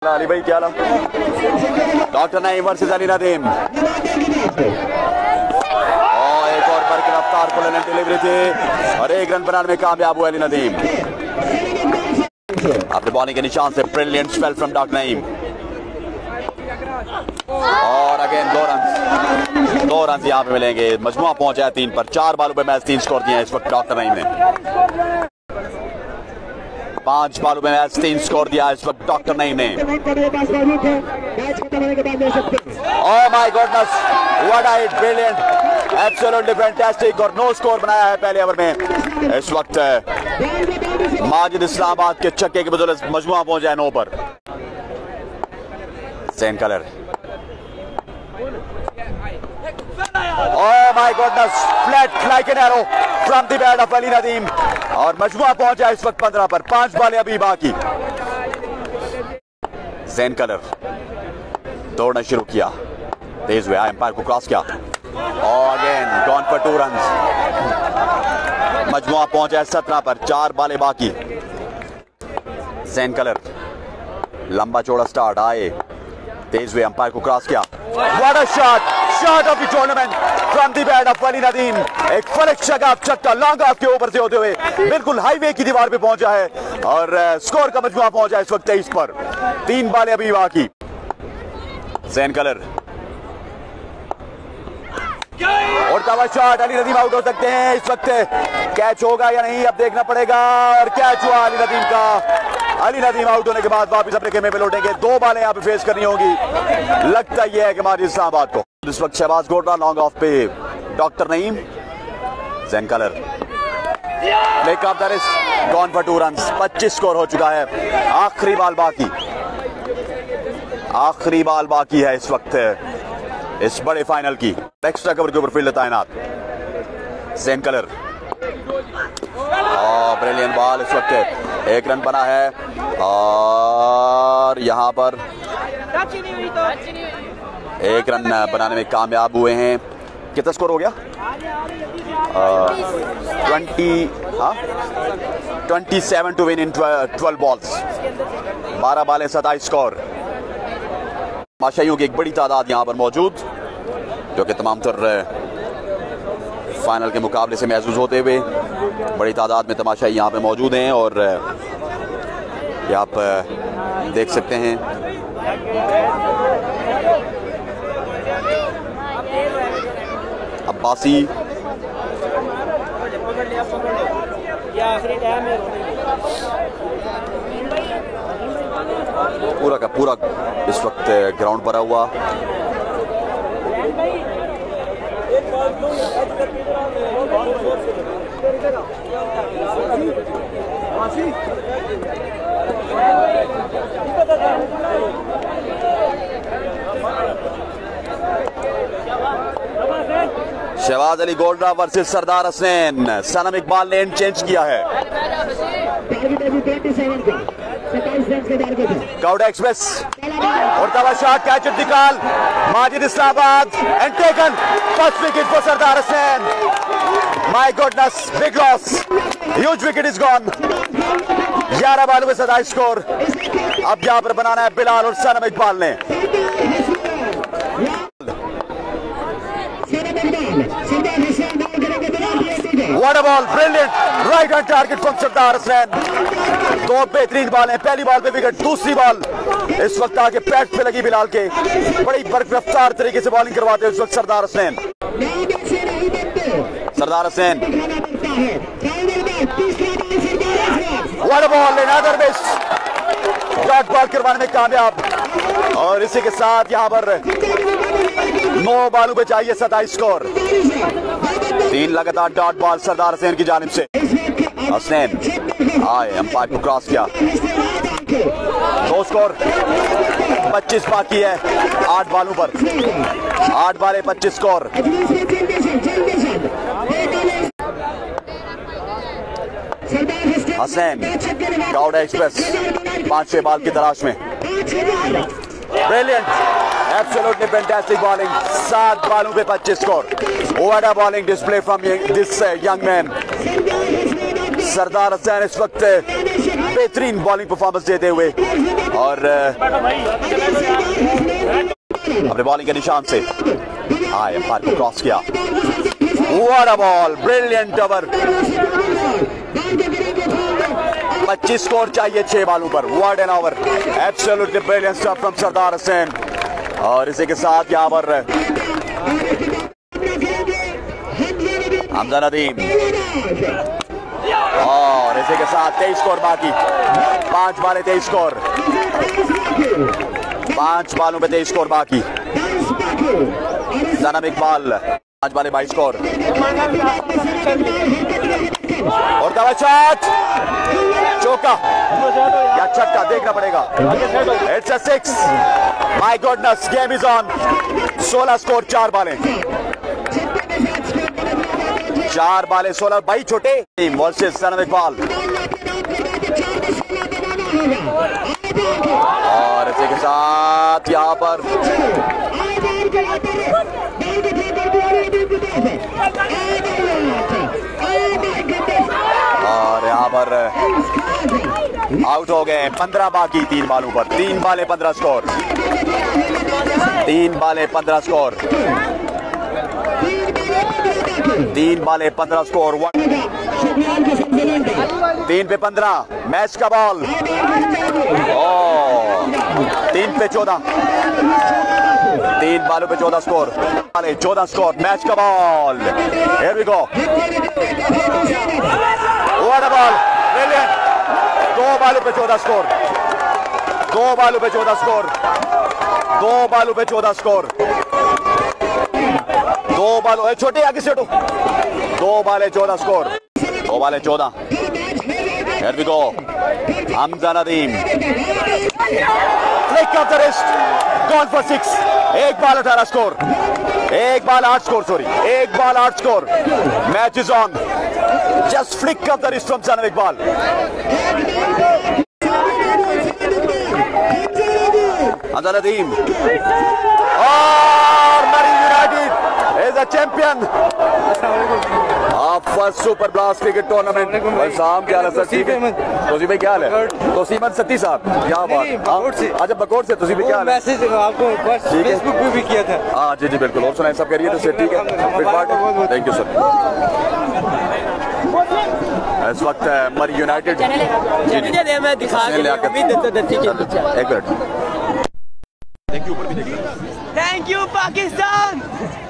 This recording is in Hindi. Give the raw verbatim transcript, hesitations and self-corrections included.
अली भाई क्या डॉक्टर नईम वर्सेस अली नदीम। और एक और पर गिरफ्तार पुलिस डिलीवरी थी और एक रन बनाने में कामयाब हुआ अली नदीम। अपने बॉलिंग के निशान से brilliant spell from doctor Naeem और अगेन दो रन दो रन यहाँ पे मिलेंगे। मजमुआ पहुंचा है तीन पर। चार बालों पे मैच तीन स्कोर दिए हैं इस वक्त डॉक्टर नईम ने। पांच बालों में मैच तीन स्कोर दिया इस वक्त डॉक्टर नईम ने। Oh my goodness what a hit, brilliant, absolutely fantastic और नो स्कोर बनाया है पहले ओवर में। इस वक्त माजिद इस्लामाबाद के छक्के की बदौलत मजमुआ पहुंचा है नौ पर। सेन कलर, oh my goodness, flat like an arrow from the bat of Ali Nadeem और मजमुआ पहुंचा इस वक्त पंद्रह पर। पांच बालें अभी बाकी। सेन कलर दौड़ना शुरू किया, तेज हुआ, एम्पायर को क्रॉस किया और again gone for two run. मजमुआ पहुंचा है सत्रह पर। चार बालें बाकी। सेन कलर लंबा चौड़ा स्टार्ट, आए तेज हुए, अंपायर को क्रॉस किया। What a shot, shot of the tournament from the bat of Ali Nadeem. एक फलक शगाफ छक्का लॉन्ग ऑफ के ऊपर से होते हुए बिल्कुल हाईवे की दीवार पे पहुंचा है और स्कोर का मजमुआ पहुंचा है इस वक्त तेईस पर। तीन बालें अभी बाकी। सेन कलर और तवा शॉट, अली नदीम आउट हो सकते हैं इस वक्त। कैच होगा या नहीं अब देखना पड़ेगा और कैच हुआ अली नदीम का। अली नदीम आउट होने के बाद वापस अपने खेमे में लौटेंगे। दो बालें यहाँ पे फेस करनी होगी। लगता यह है कि माजिद इस्लामाबाद को। इस वक्त शहबाज गोडरा लॉन्ग ऑफ पे डॉक्टर नईम। सेन कलर break of the wrist, gone for two run. पच्चीस स्कोर हो चुका है। आखिरी बाल बाकी, आखिरी बाल बाकी है इस वक्त इस बड़े फाइनल की। एक्स्ट्रा कवर के ऊपर फील्ड तैनात। सेन कलर और ब्रिलियंट बॉल इस वक्त। एक रन बना है और यहाँ पर एक रन बनाने में कामयाब हुए हैं। कितना स्कोर हो गया? Twenty twenty seven to win in twelve balls. बारह बालें सताईस स्कोर। माशाइयों की एक बड़ी तादाद यहाँ पर मौजूद जो कि तमाम तर फाइनल के मुकाबले से महसूस होते हुए बड़ी तादाद में तमाशाई यहाँ पे मौजूद हैं और ये आप देख सकते हैं। अब्बासी पूरा का पूरा इस वक्त ग्राउंड भरा हुआ। शहबाज अली गोल्डरा वर्सेस सरदार हसनैन। सनम इकबाल ने एंड चेंज किया है। काउडा एक्सप्रेस और तवा shot, catch at the call. Majid Islamabad end taken first wicket for Sardar Hasnain. My goodness, big loss, huge wicket is gone. ग्यारह बालों में सताईस स्कोर। अब यहां पर बनाना है बिलाल और सनम इकबाल ने। What a ball, brilliant, right on target from सरदार हसनैन। दो बेहतरीन बॉल हैं। पहली बॉल पे विकेट, दूसरी बॉल इस वक्त आगे पैट पे लगी बिलाल के। बड़ी बरकरार तरीके से बॉलिंग करवाते हैं इस वक्त Sardar Hasnain. Sardar Hasnain, what a ball, another miss, dot ball करवाने में कामयाब और इसी के साथ यहाँ पर नौ बालों पे चाहिए सताईस स्कोर। तीन लगातार डॉट बॉल सरदार हसनैन की जानिब से। हसनैन आए, अंपायर को क्रॉस किया। दो स्कोर, पच्चीस बाकी है आठ बालों पर। आठ बाले पच्चीस स्कोर। हसनैन काउडा एक्सप्रेस पांचवें बाल की तलाश में। Brilliant, absolutely fantastic bowling. सात बालों पे पच्चीस score. What a bowling display from this young man. Sardar Hasnain इस वक्त बेहतरीन बॉलिंग परफॉर्मेंस देते हुए और अपने बॉलिंग के निशान से आए अंपायर को क्रॉस किया। What a ball, brilliant over. पच्चीस स्कोर चाहिए छह बालों पर। What an over, absolutely brilliant stuff from Sardar Hussain. और इसी के साथ यहां पर हमजा नदीम और इसी के साथ तेईस स्कोर बाकी। पांच बाले तेईस स्कोर, पांच बालों पे तेईस स्कोर बाकी। सनम इकबाल पांच बाले बाईस स्कोर और दवा शॉट, चौका या छक्का देखना पड़ेगा। It's a six. My goodness, game is on. सोलह स्कोर, चार बाले, चार बाले सोलह। भाई छोटे वर्सेस सनम इकबाल और इसी के साथ यहाँ पर और यहाँ पर आउट हो गए। पंद्रह बाकी, तीन बालों पर। तीन बाले पंद्रह स्कोर, तीन बाले पंद्रह स्कोर, तीन बाले पंद्रह स्कोर। तीन पे पंद्रह, मैच का बॉल। तीन पे चौदह, तीन बालों पे चौदह स्कोर, चौदह स्कोर, मैच का ball. Here we go. What a ball, brilliant. दो बालों पे चौदह स्कोर, दो बालों पे चौदह स्कोर, दो बालों पे चौदह स्कोर, दो बालों छोटे आगे से हटो। दो बाले चौदह स्कोर, दो बाले चौदह। Here we go. Hamza Nadeem, flick of the wrist, gone for six. एक बाल अठारह स्कोर, एक बाल आठ स्कोर, सॉरी एक बाल आठ score. Match is on. Just flick of the wrist from Sanam Iqbal. Hamza Nadeem और Murree United is a champion first super blast cricket tournament. शाम क्या हाल है सर? ठीक है तोसी भाई, क्या हाल है? तोसीमन सत्ती साहब यहाँ बात। अच्छा बकोट से तोसी भाई, क्या हाल है? मैसेज आपको फेसबुक पे भी किया था। हाँ जी जी बिल्कुल। और सुनाए सब करिए तो सर ठीक है। Thank you sir. इस वक्त मरी यूनाइटेड एक मिनट। Thank you Pakistan.